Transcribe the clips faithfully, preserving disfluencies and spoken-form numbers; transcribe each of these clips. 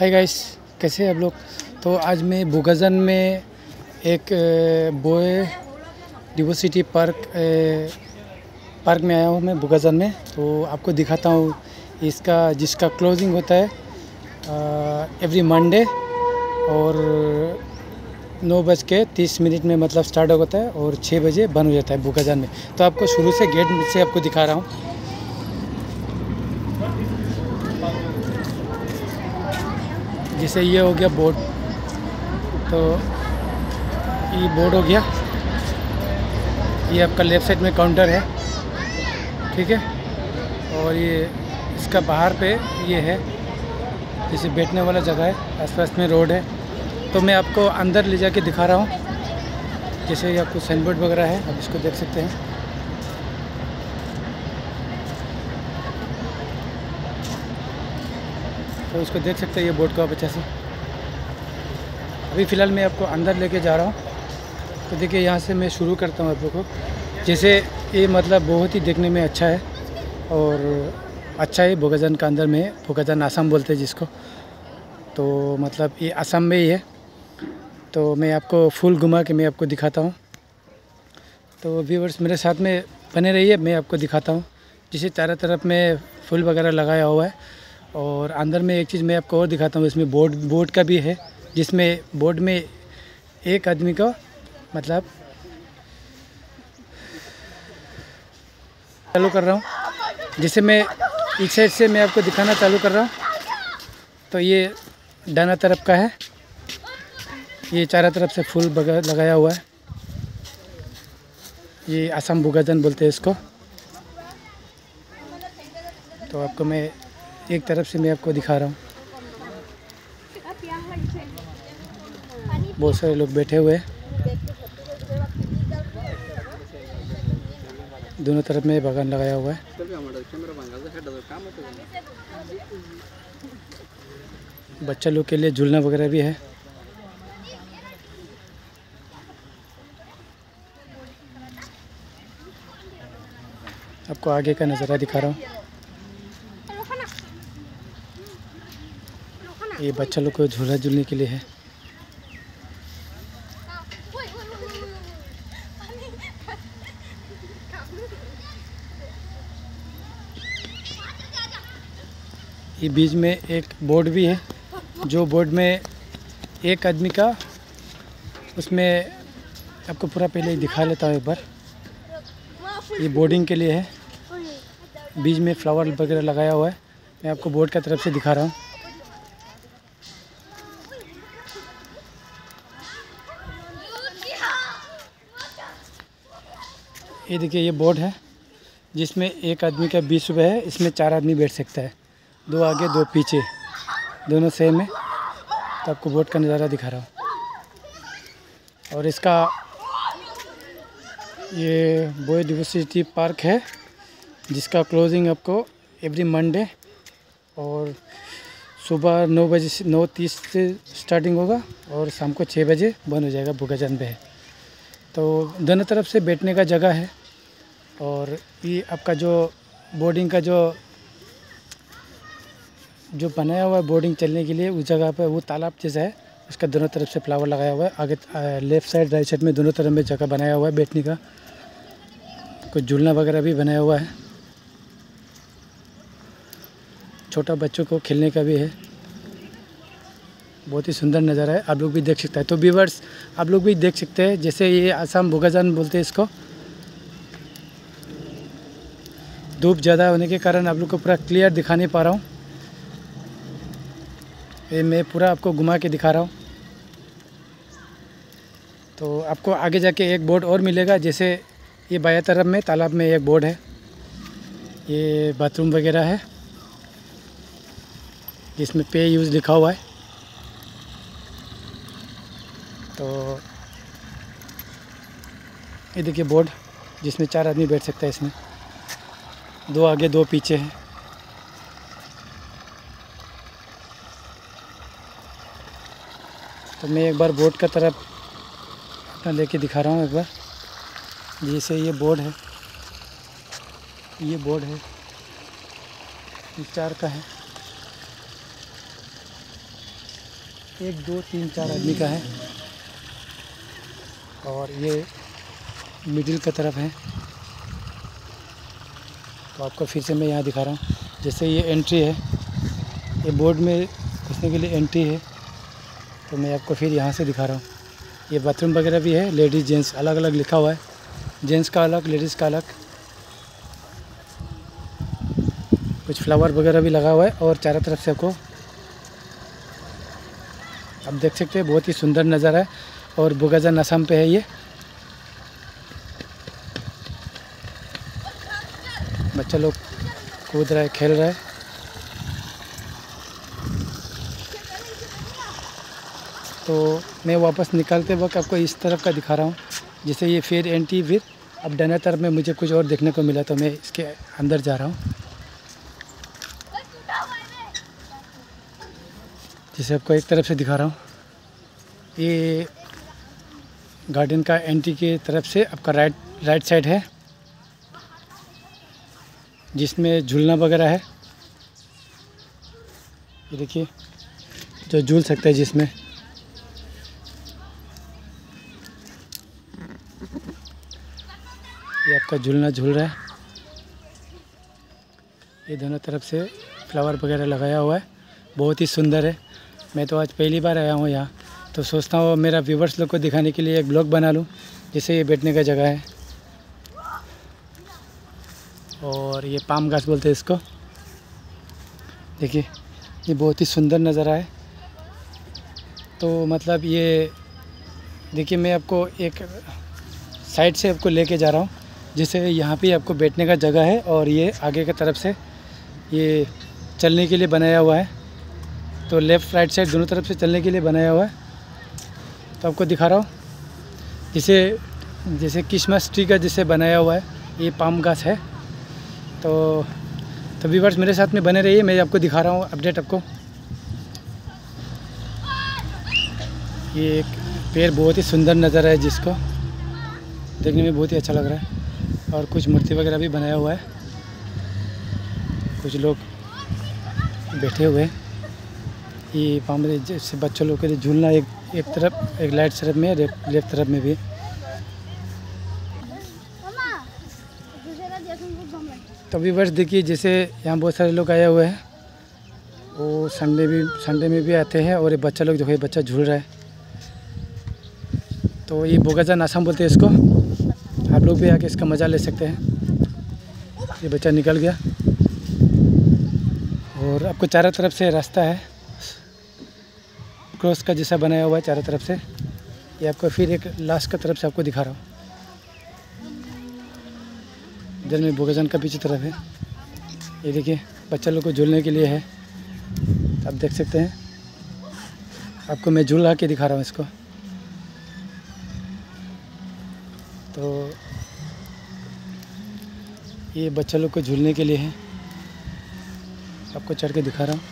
Hi guys, कैसे हैं आप लोग। तो आज मैं बुगाजन में एक बोए डिवोसिटी पार्क पार्क में आया हूँ मैं बुगाजन में। तो आपको दिखाता हूँ इसका जिसका क्लोजिंग होता है एवरी मंडे और नौ बज के तीस मिनट में मतलब स्टार्ट होता है और छः बजे बंद हो जाता है बुगाजन में। तो आपको शुरू से गेट से आपको दिखा रहा हूँ। जैसे ये हो गया बोर्ड, तो ये बोर्ड हो गया। ये आपका लेफ़्ट साइड में काउंटर है, ठीक है। और ये इसका बाहर पे ये है जैसे बैठने वाला जगह है, आसपास में रोड है। तो मैं आपको अंदर ले जाके दिखा रहा हूँ। जैसे ये आपको साइन बोर्ड वगैरह है, आप इसको देख सकते हैं। तो इसको देख सकते हैं ये बोर्ड को आप अच्छे से। अभी फ़िलहाल मैं आपको अंदर लेके जा रहा हूँ। तो देखिए यहाँ से मैं शुरू करता हूँ आप लोगों को। जैसे ये मतलब बहुत ही देखने में अच्छा है और अच्छा है। बुगाजन का अंदर में बुगाजन आसाम बोलते हैं जिसको। तो मतलब ये आसाम में ही है। तो मैं आपको फुल घुमा के मैं आपको दिखाता हूँ। तो व्यूअर्स मेरे साथ में बने रहिए, मैं आपको दिखाता हूँ। जिसे चारों तरफ में फूल वगैरह लगाया हुआ है। और अंदर में एक चीज़ मैं आपको और दिखाता हूँ, इसमें बोर्ड बोर्ड का भी है, जिसमें बोर्ड में एक आदमी का मतलब चालू कर रहा हूँ। जिसे मैं इस साइड से मैं आपको दिखाना चालू कर रहा हूँ। तो ये डाना तरफ का है, ये चारों तरफ से फूल लगाया हुआ है। ये आसाम बुगाजन बोलते हैं इसको। तो आपको मैं एक तरफ से मैं आपको दिखा रहा हूँ। बहुत सारे लोग बैठे हुए हैं, दोनों तरफ में बागान लगाया हुआ है। बच्चा लोग के लिए झूलना वगैरह भी है। आपको आगे का नज़ारा दिखा रहा हूँ। ये बच्चा लोग को झूला झूलने के लिए है। ये बीच में एक बोर्ड भी है, जो बोर्ड में एक आदमी का, उसमें आपको पूरा पहले दिखा लेता हूँ एक बार। ये बोर्डिंग के लिए है, बीच में फ्लावर वगैरह लगाया हुआ है। मैं आपको बोर्ड का तरफ से दिखा रहा हूँ। ये देखिए ये बोर्ड है, जिसमें एक आदमी का बीस रुपये है। इसमें चार आदमी बैठ सकता है, दो आगे दो पीछे, दोनों सेम है। तो आपको बोर्ड का नज़ारा दिखा रहा हूँ। और इसका ये बोए डिवोसिटी पार्क है, जिसका क्लोजिंग आपको एवरी मंडे और सुबह नौ बजे से नौ तीस से स्टार्टिंग होगा और शाम को छः बजे बंद हो जाएगा। बुगाजन पे है। तो दोनों तरफ से बैठने का जगह है। और ये आपका जो बोर्डिंग का जो जो बनाया हुआ है बोर्डिंग चलने के लिए, उस जगह पर वो तालाब जैसा है, उसका दोनों तरफ से फ्लावर लगाया हुआ है। आगे लेफ़्ट साइड राइट साइड में दोनों तरफ में जगह बनाया हुआ है बैठने का। कुछ झूलना वगैरह भी बनाया हुआ है, छोटा बच्चों को खेलने का भी है। बहुत ही सुंदर नज़ारा है, आप लोग भी देख सकते हैं। तो व्यूअर्स आप लोग भी देख सकते हैं। जैसे ये आसाम बुगाजन बोलते हैं इसको। धूप ज़्यादा होने के कारण आप लोग को पूरा क्लियर दिखा नहीं पा रहा हूँ। ये मैं पूरा आपको घुमा के दिखा रहा हूँ। तो आपको आगे जाके एक बोर्ड और मिलेगा। जैसे ये बाएं तरफ में तालाब में एक बोर्ड है, ये बाथरूम वगैरह है, जिसमें पे यूज़ लिखा हुआ है। तो ये देखिए बोर्ड, जिसमें चार आदमी बैठ सकता है। इसमें दो आगे दो पीछे हैं। तो मैं एक बार बोर्ड का तरफ अपना लेके दिखा रहा हूँ एक बार। जैसे ये बोर्ड है, ये बोर्ड है, ये चार का है। एक दो तीन चार आदमी का है और ये मिडिल की तरफ है। तो आपको फिर से मैं यहाँ दिखा रहा हूँ। जैसे ये एंट्री है, ये बोर्ड में घुसने के लिए एंट्री है, तो मैं आपको फिर यहाँ से दिखा रहा हूँ। ये बाथरूम वगैरह भी है, लेडीज़ जेंट्स अलग अलग लिखा हुआ है, जेंट्स का अलग लेडीज़ का अलग। कुछ फ्लावर वगैरह भी लगा हुआ है और चारों तरफ से आपको आप देख सकते हैं, बहुत ही सुंदर नज़ारा है। और बोगाजन असम पे है ये। बच्चा लोग कूद रहा है, खेल रहा है। तो मैं वापस निकलते वक्त आपको इस तरफ का दिखा रहा हूँ। जैसे ये फिर एंट्री, फिर अब डना तरफ में मुझे कुछ और देखने को मिला, तो मैं इसके अंदर जा रहा हूँ। जैसे आपको एक तरफ से दिखा रहा हूँ, ये गार्डन का एंट्री की तरफ से आपका राइट राइट साइड है, जिसमें झूलना वगैरह है। ये देखिए, जो झूल सकता है जिसमें। ये आपका झूलना झूल रहा है। ये दोनों तरफ से फ्लावर वगैरह लगाया हुआ है, बहुत ही सुंदर है। मैं तो आज पहली बार आया हूँ यहाँ, तो सोचता हूँ मेरा व्यूवर्स लोग को दिखाने के लिए एक ब्लॉग बना लूँ। जैसे ये बैठने का जगह है और ये पाम घास बोलते हैं इसको। देखिए, ये बहुत ही सुंदर नज़ारा है। तो मतलब ये देखिए, मैं आपको एक साइड से आपको लेके जा रहा हूँ। जैसे यहाँ पे आपको बैठने का जगह है और ये आगे की तरफ से ये चलने के लिए बनाया हुआ है। तो लेफ़्ट राइट साइड दोनों तरफ से चलने के लिए बनाया हुआ है। तो आपको दिखा रहा हूँ, जैसे जैसे क्रिसमस ट्री का जैसे बनाया हुआ है, ये पाम घास है। तो तो व्यूअर्स मेरे साथ में बने रहिए, मैं आपको दिखा रहा हूँ अपडेट आपको। ये एक पेड़ बहुत ही सुंदर नज़र है, जिसको देखने में बहुत ही अच्छा लग रहा है। और कुछ मूर्ति वगैरह भी बनाया हुआ है, कुछ लोग बैठे हुए हैं। ये पाम जैसे बच्चों लोग के लिए झूलना एक एक तरफ, एक राइट तरफ में, लेफ्ट तरफ में भी। तो व्यूअर्स देखिए, जैसे यहाँ बहुत सारे लोग आए हुए हैं, वो संडे भी संडे में भी आते हैं। और ये बच्चा लोग जो है, बच्चा झूल रहा है। तो ये बोगाजन आसाम बोलते हैं इसको। आप लोग भी आके इसका मज़ा ले सकते हैं। ये बच्चा निकल गया और आपको चारों तरफ से रास्ता है, क्रॉस का जैसा बनाया हुआ है चारों तरफ से। ये आपको फिर एक लास्ट का तरफ से आपको दिखा रहा हूँ। इधर में बोगाजन का पीछे तरफ है। ये देखिए, बच्चा लोग को झूलने के लिए है, आप देख सकते हैं। आपको मैं झूला के दिखा रहा हूँ इसको। तो ये बच्चा लोग को झूलने के लिए है, आपको चढ़ के दिखा रहा हूँ।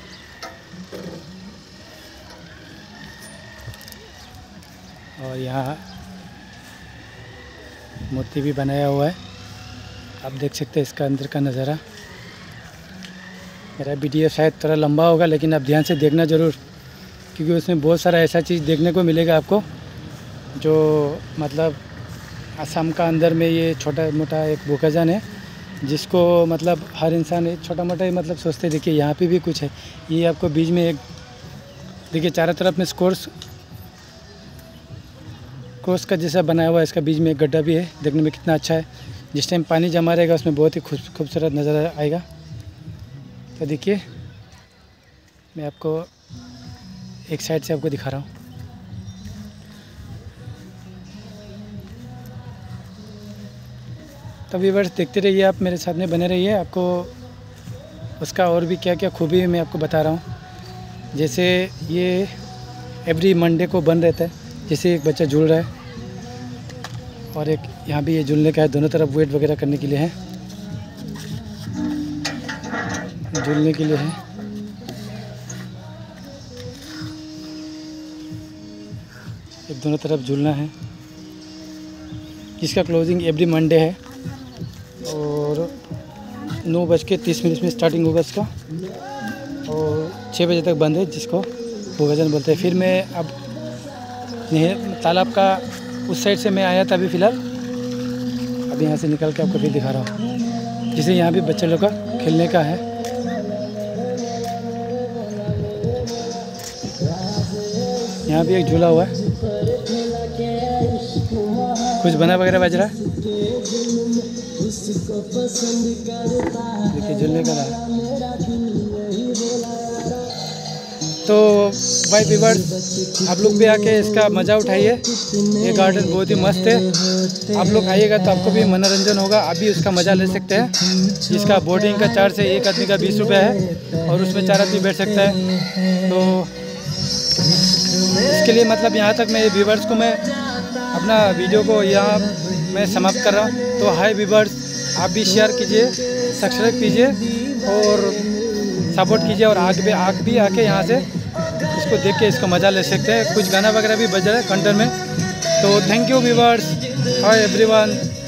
और यहाँ मूर्ति भी बनाया हुआ है, आप देख सकते हैं इसका अंदर का नज़ारा। मेरा वीडियो शायद थोड़ा लंबा होगा, लेकिन आप ध्यान से देखना ज़रूर, क्योंकि उसमें बहुत सारा ऐसा चीज़ देखने को मिलेगा आपको, जो मतलब असम का अंदर में ये छोटा मोटा एक बोगाजन है, जिसको मतलब हर इंसान एक छोटा मोटा ही मतलब सोचते। देखिए, यहाँ पे भी कुछ है। ये आपको बीच में एक देखिए, चारों तरफ में स्कोर्स क्रॉस का जैसा बनाया हुआ है। इसका बीच में एक गड्ढा भी है, देखने में कितना अच्छा है। जिस टाइम पानी जमा रहेगा, उसमें बहुत ही खूबसूरत नज़र आएगा। तो देखिए, मैं आपको एक साइड से आपको दिखा रहा हूँ। तो व्यूअर्स देखते रहिए, आप मेरे साथ में बने रहिए। आपको उसका और भी क्या क्या खूबी है मैं आपको बता रहा हूँ। जैसे ये एवरी मंडे को बंद रहता है। जैसे एक बच्चा झूल रहा है और एक यहाँ भी ये झूलने का है, दोनों तरफ वेट वगैरह करने के लिए है, झूलने के लिए है। एक दोनों तरफ झूलना है, जिसका क्लोजिंग एवरी मंडे है और नौ बज के तीस मिनट में स्टार्टिंग होगा इसका और छः बजे तक बंद है, जिसको भोगाजन बोलते हैं। फिर मैं अब नहर तालाब का उस साइड से मैं आया था अभी फ़िलहाल, अभी यहाँ से निकल के आपको फिर दिखा रहा हूँ। जैसे यहाँ भी बच्चे लोग का खेलने का है। यहाँ भी एक झूला हुआ है, कुछ बना वगैरह बज रहा है। देखिए झूलने का रहा। तो भाई व्यूअर्स, आप लोग भी आके इसका मज़ा उठाइए। ये गार्डन बहुत ही मस्त है। आप लोग आइएगा तो आपको भी मनोरंजन होगा, आप भी उसका मज़ा ले सकते हैं। इसका बोर्डिंग का चार्ज है, एक आदमी का बीस रुपये है और उसमें चार आदमी बैठ सकता है। तो इसके लिए मतलब यहाँ तक मैं व्यूअर्स को मैं अपना वीडियो को यहाँ मैं समाप्त कर रहा हूँ। तो हाय व्यूअर्स, आप भी शेयर कीजिए, सब्सक्राइब कीजिए और सपोर्ट कीजिए। और आग भी आग भी आके यहाँ से इसको देख के इसका मज़ा ले सकते हैं। कुछ गाना वगैरह भी बज रहा है कंटेंट में। तो thank you viewers, hi everyone.